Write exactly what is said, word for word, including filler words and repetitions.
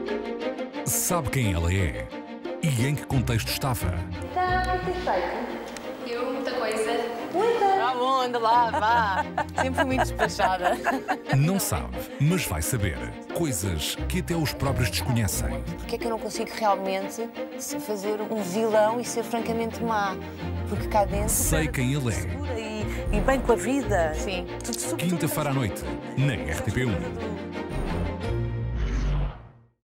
Sabe quem ela é e em que contexto estava. Então, o que tens feito? Eu, muita coisa. Muita! Tá bom, anda lá, vá. Sempre fui muito despachada. Não sabe, mas vai saber. Coisas que até os próprios desconhecem. Porquê é que eu não consigo realmente fazer um vilão e ser francamente má? Porque cá dentro... Sei quem ele é. Segura e, e bem com a vida. Sim. Tudo, tudo, Quinta-feira à noite, na R T P um.